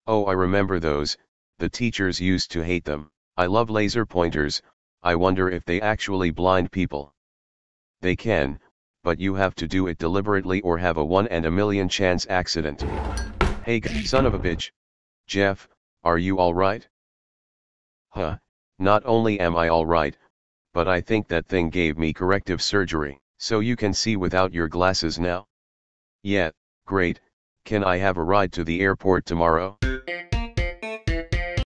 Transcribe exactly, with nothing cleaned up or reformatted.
Oh, I remember those, the teachers used to hate them. I love laser pointers, I wonder if they actually blind people. They can, but you have to do it deliberately or have a one in a million chance accident. Hey g- son of a bitch. Jeff, are you alright? Huh, not only am I alright, but I think that thing gave me corrective surgery. So you can see without your glasses now? Yeah, great, can I have a ride to the airport tomorrow?